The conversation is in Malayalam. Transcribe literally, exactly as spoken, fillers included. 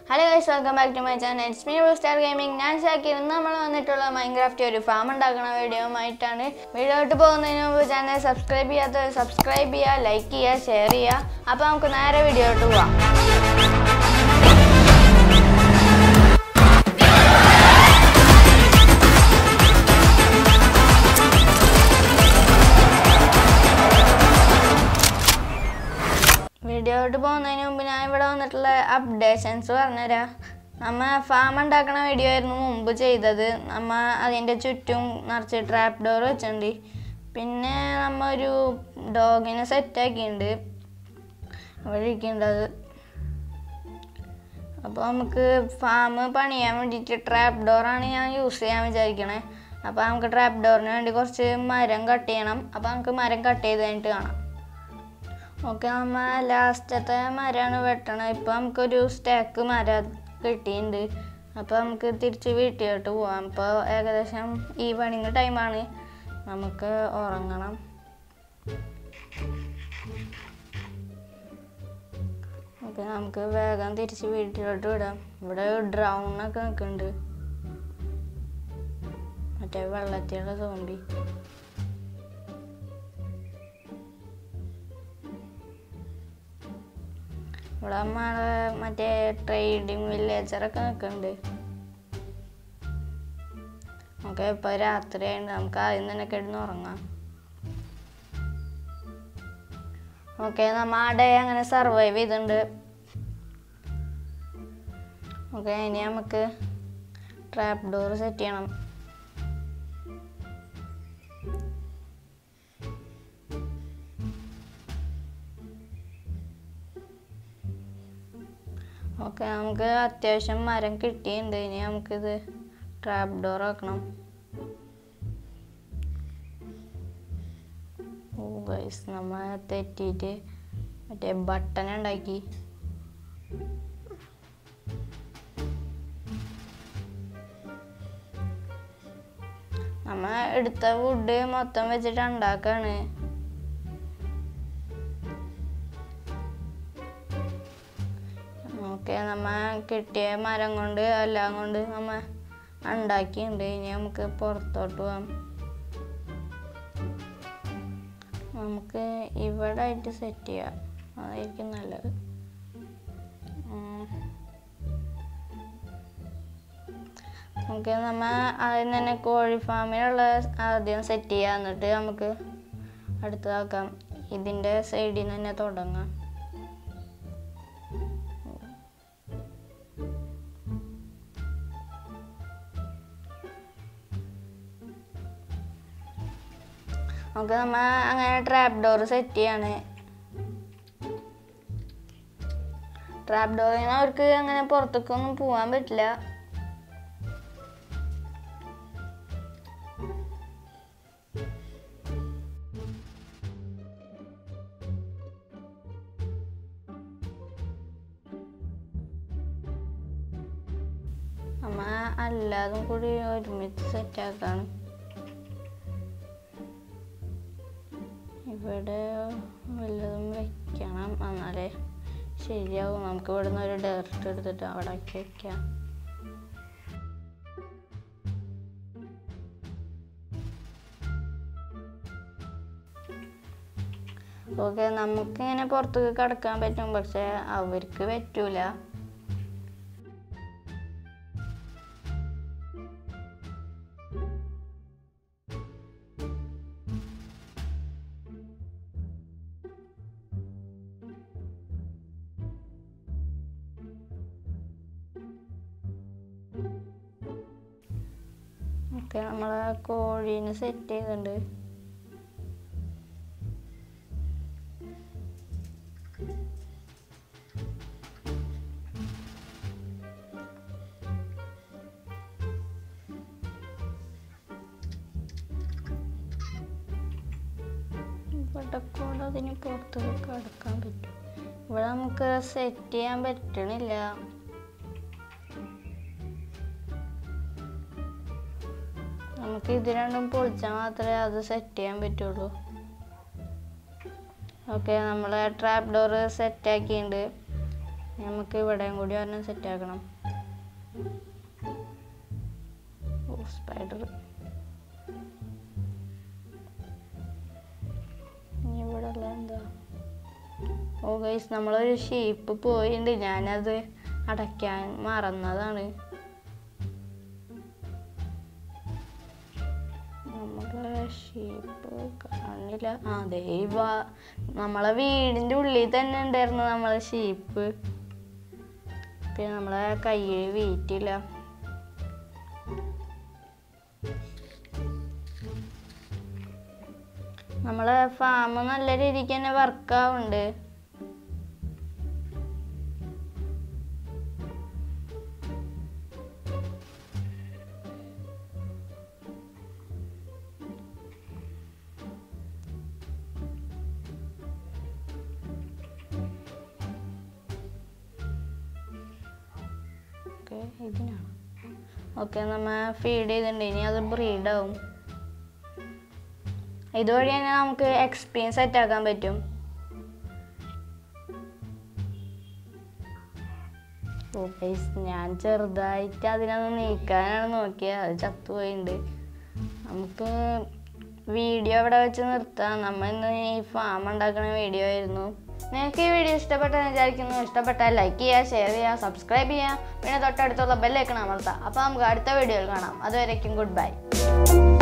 Hello guys, welcome back to my channel. It's me, Star Gaming. I am Shakir. We are Minecraft ഒരു farm ഉണ്ടാക്കുന്ന വീഡിയോയുമായിട്ടാണ്. വീഡിയോയിട്ട് പോകുന്നതിന് മുമ്പ് ചാനൽ സബ്സ്ക്രൈബ് ചെയ്യാത്തവർ സബ്സ്ക്രൈബ് ചെയ്യുക, ലൈക്ക് ചെയ്യുക, ഷെയർ ചെയ്യുക. അപ്പോൾ നമുക്ക് നേരെ വീഡിയോയിട്ട് പോവാം. വീഡിയോയിട്ട് പോകുന്നതിന് മുമ്പ് ഞാൻ ഇവിടെ വന്നിട്ടുള്ള അപ്ഡേഷൻസ് പറഞ്ഞുതരാം. നമ്മൾ ഫാം ഉണ്ടാക്കുന്ന വീഡിയോ ആയിരുന്നു മുമ്പ് ചെയ്തത്. നമ്മൾ അതിൻ്റെ ചുറ്റും നിറച്ച് ട്രാപ്പ് ഡോർ വെച്ചിട്ടുണ്ട്. പിന്നെ നമ്മൾ ഒരു ഡോഗിനെ സെറ്റാക്കിയിട്ടുണ്ട്, ഇവിടെ ഇരിക്കേണ്ടത്. അപ്പോൾ നമുക്ക് ഫാം പണിയാൻ വേണ്ടിയിട്ട് ട്രാപ്പ് ഡോറാണ് ഞാൻ യൂസ് ചെയ്യാൻ വിചാരിക്കണേ. അപ്പോൾ നമുക്ക് ട്രാപ്പ് ഡോറിന് വേണ്ടി കുറച്ച് മരം കട്ട് ചെയ്യണം. അപ്പോൾ നമുക്ക് മരം കട്ട് ചെയ്ത് കഴിഞ്ഞിട്ട് കാണാം. ഓക്കെ, നമ്മൾ ലാസ്റ്റത്തെ മരമാണ് വെട്ടണത്. ഇപ്പോൾ നമുക്കൊരു സ്റ്റാക്ക് മരം കിട്ടിയിട്ടുണ്ട്. അപ്പോൾ നമുക്ക് തിരിച്ച് വീട്ടിലോട്ട് പോവാം. ഇപ്പോൾ ഏകദേശം ഈവനിങ് ടൈമാണ്, നമുക്ക് ഉറങ്ങണം. ഓക്കെ, നമുക്ക് വേഗം തിരിച്ച് വീട്ടിലോട്ട് വിടാം. ഇവിടെ ഡ്രൗണൊക്കെ നിൽക്കുന്നുണ്ട്, മറ്റേ വെള്ളത്തിലുള്ള സോംബി. ഇവിടെ നമ്മളെ മറ്റേ ട്രേഡിങ് വില്ലേജറൊക്കെ നിൽക്കുന്നുണ്ട്. ഓക്കെ, ഇപ്പോൾ രാത്രിയായിട്ട് നമുക്ക് ആദ്യം തന്നെ കിടന്ന് ഉറങ്ങാം. ഓക്കെ, നമ്മൾ ആ ഡേ അങ്ങനെ സർവൈവ് ചെയ്തിട്ടുണ്ട്. ഓക്കെ, ഇനി നമുക്ക് ട്രാപ്പ് ഡോർ സെറ്റ് ചെയ്യണം. ഓക്കെ, നമുക്ക് അത്യാവശ്യം മരം കിട്ടിയിട്ടുണ്ട്. ഇനി നമുക്കിത് ട്രാപ്പ് ഡോർ ആക്കണം. ഓ ഗൈസ്, നമ്മൾ തെറ്റിയിട്ട് മറ്റേ ബട്ടൺ ഉണ്ടാക്കി. നമ്മൾ എടുത്ത വുഡ് മൊത്തം വെച്ചിട്ട് ഉണ്ടാക്കാണ്. ഓക്കെ, നമ്മൾ കിട്ടിയ മരം കൊണ്ട് എല്ലാം കൊണ്ട് നമ്മൾ ഉണ്ടാക്കിയിട്ടുണ്ട്. ഇനി നമുക്ക് പുറത്തോട്ട് പോകാം. നമുക്ക് ഇവിടെ ആയിട്ട് സെറ്റ് ചെയ്യാം, അതായിരിക്കും നല്ലത്. ഓക്കെ, നമ്മൾ ആദ്യം തന്നെ കോഴി ഫാമിലുള്ള ആദ്യം സെറ്റ് ചെയ്യാം, എന്നിട്ട് നമുക്ക് അടുത്തതാക്കാം. ഇതിൻ്റെ സൈഡിൽ നിന്ന് തന്നെ തുടങ്ങാം. ഓക്കെ, നമ്മൾ അങ്ങനെ ട്രാപ്പ് ഡോർ സെറ്റ് ചെയ്യാണ്. ട്രാപ്പ് ഡോറിന് അവർക്ക് അങ്ങനെ പുറത്തേക്കൊന്നും പോകാൻ പറ്റില്ല. നമ്മൾ എല്ലാതും കൂടി ഒരുമിച്ച് സെറ്റാക്കാണ്. ഇവിടെ വല്ലതും വെക്കണം, എന്നാലേ ശരിയാവും. നമുക്ക് ഇവിടെ നിന്ന് ഒരു ഡയറക്റ്റ് എടുത്തിട്ട് അവിടെ ആക്കി വെക്കാം. ഓക്കെ, നമുക്കിങ്ങനെ പുറത്തേക്ക് കിടക്കാൻ പറ്റും, പക്ഷെ അവർക്ക് പറ്റൂല. ഓക്കെ, നമ്മളെ കോഴീനെ സെറ്റ് ചെയ്തിട്ടുണ്ട്. ഇവിടെ കൂടെ അതിന് പുറത്തേക്ക് കിടക്കാൻ പറ്റും. ഇവിടെ നമുക്ക് സെറ്റ് ചെയ്യാൻ പറ്റണില്ല. നമുക്ക് ഇത് രണ്ടും പൊളിച്ചാൽ മാത്രമേ അത് സെറ്റ് ചെയ്യാൻ പറ്റുള്ളൂ. ഓക്കെ, നമ്മൾ ട്രാപ്പ് ഡോർ സെറ്റാക്കിയിട്ടുണ്ട്. നമുക്ക് ഇവിടെയും കൂടി ഒരെണ്ണം സെറ്റ് ആക്കണം. ഓ സ്പൈഡർ. ഇനി ഇവിടെ ഉള്ള എന്താ? ഓ ഗൈസ്, നമ്മളൊരു ഷേപ്പ് പോയിട്ടുണ്ട്, ഞാനത് അടയ്ക്കാൻ മറന്നതാണ്. നമ്മളെ ഷേപ്പ് കാണില്ല. അതെ, നമ്മളെ വീടിൻ്റെ ഉള്ളിൽ തന്നെ ഉണ്ടായിരുന്നു നമ്മളെ ഷേപ്പ്. പിന്നെ നമ്മളെ കയ്യിൽ വെയിറ്റ് ഇല്ല. നമ്മളെ ഫാം നല്ല രീതിക്ക് തന്നെ വർക്കാവുന്നുണ്ട്. ഇതിനാണ് ഓക്കെ. നമ്മൾ ഫീഡ് ചെയ്തിട്ടുണ്ട്, ഇനി അത് ബ്രീഡാവും. ഇതുവഴി തന്നെ നമുക്ക് എക്സ്പീരിയൻസ് സെറ്റ് ആക്കാൻ പറ്റും. ഓ ഗൈസ്, ഞാൻ ചെറുതായിട്ട് അതിനൊന്ന് നീക്കാനാണ് നോക്കിയത്, അത് ചത്തുപോയിട്ടുണ്ട്. നമുക്ക് വീഡിയോ ഇവിടെ വെച്ച് നിർത്താം. നമ്മൾ ഇന്ന് ഈ ഫാം ഉണ്ടാക്കുന്ന വീഡിയോ ആയിരുന്നു. നിങ്ങൾക്ക് ഈ വീഡിയോ ഇഷ്ടപ്പെട്ടെന്ന് വിചാരിക്കുന്നു. ഇഷ്ടപ്പെട്ടാൽ ലൈക്ക് ചെയ്യുക, ഷെയർ ചെയ്യുക, സബ്സ്ക്രൈബ് ചെയ്യുക, പിന്നെ തൊട്ടടുത്തുള്ള ബെല്ലൈക്കൺ അമർത്താം. അപ്പോൾ നമുക്ക് അടുത്ത വീഡിയോയിൽ കാണാം. അതുവരേക്കും ഗുഡ് ബൈ.